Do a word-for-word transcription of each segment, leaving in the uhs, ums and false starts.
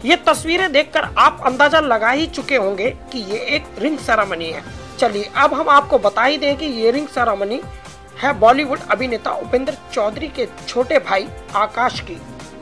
ये तस्वीरें देखकर आप अंदाजा लगा ही चुके होंगे कि ये एक रिंग सेरेमनी है। चलिए अब हम आपको बता ही दें कि ये रिंग सेरेमनी है बॉलीवुड अभिनेता उपेंद्र चौधरी के छोटे भाई आकाश की।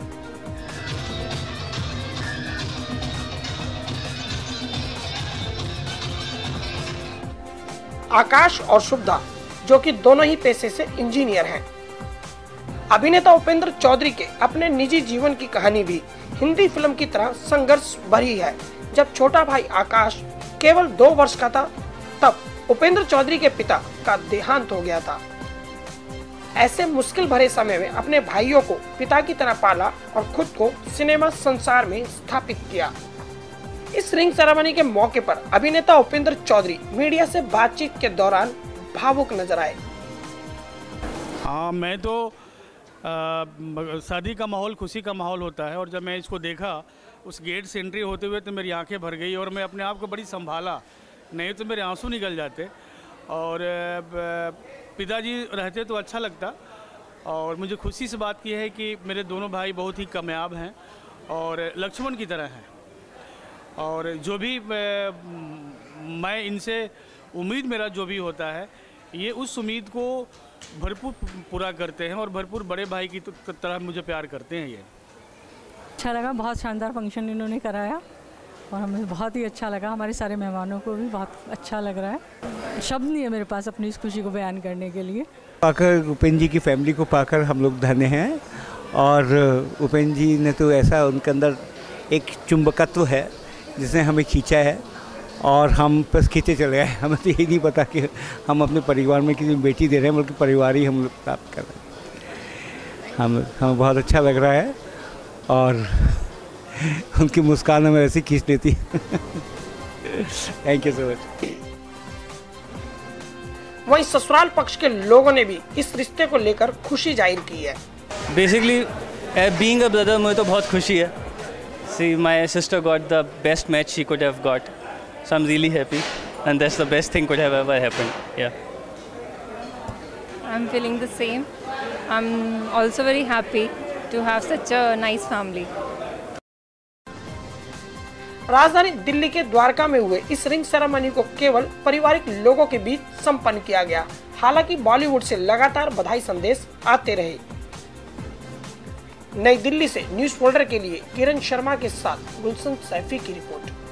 आकाश और शुभदा, जो कि दोनों ही पेशे से इंजीनियर हैं। अभिनेता उपेंद्र चौधरी के अपने निजी जीवन की कहानी भी हिंदी फिल्म की तरह संघर्ष भरी है। जब छोटा भाई आकाश केवल दो वर्ष का था, तब उपेंद्र चौधरी के पिता का देहांत हो गया था। ऐसे मुश्किल भरे समय में अपने भाइयों को पिता की तरह पाला और खुद को सिनेमा संसार में स्थापित किया। इस रिंग सेरेमनी के मौके पर अभिनेता उपेंद्र चौधरी मीडिया से बातचीत के दौरान भावुक नजर आए। हाँ, मैं तो आ, शादी का माहौल, खुशी का माहौल होता है, और जब मैं इसको देखा उस गेट से एंट्री होते हुए तो मेरी आंखें भर गई और मैं अपने आप को बड़ी संभाला, नहीं तो मेरे आंसू निकल जाते। और पिताजी रहते तो अच्छा लगता। और मुझे खुशी से बात की है कि मेरे दोनों भाई बहुत ही कामयाब हैं और लक्ष्मण की तरह हैं। और जो भी मैं इनसे उम्मीद, मेरा जो भी होता है, ये उस उम्मीद को भरपूर पूरा करते हैं और भरपूर बड़े भाई की तरह मुझे प्यार करते हैं। ये अच्छा लगा, बहुत शानदार फंक्शन इन्होंने कराया और हमें बहुत ही अच्छा लगा। हमारे सारे मेहमानों को भी बहुत अच्छा लग रहा है। शब्द नहीं है मेरे पास अपनी इस खुशी को बयान करने के लिए। पाकर उपेंद्र जी की फैमिली को पाकर हम लोग धन्य हैं। और उपेंद्र जी ने तो ऐसा, उनके अंदर एक चुंबकत्व है जिसने हमें खींचा है और हम बस खींचे चले आए। हमें तो यही नहीं पता कि हम अपने परिवार में किसी बेटी दे रहे हैं, बल्कि परिवार ही हम लोग प्राप्त कर रहे हैं। हम हमें बहुत अच्छा लग रहा है और उनकी मुस्कान हमें ऐसी खींच लेती है। Thank you so much. वहीं ससुराल पक्ष के लोगों ने भी इस रिश्ते को लेकर खुशी जाहिर की है। बेसिकली बीइंग अ ब्रदर, मुझे तो बहुत खुशी है। See, my sister got the best match she could have got, so I'm really happy, and that's the best thing could have ever happened. Yeah. I'm feeling the same. I'm also very happy to have such a nice family. राजधानी दिल्ली के द्वारका में हुए इस ring ceremony को केवल पारिवारिक लोगों के बीच संपन्न किया गया। हालांकि बॉलीवुड से लगातार बधाई संदेश आते रहे। नई दिल्ली से न्यूज फोल्डर के लिए किरण शर्मा के साथ गुलशन सैफी की रिपोर्ट।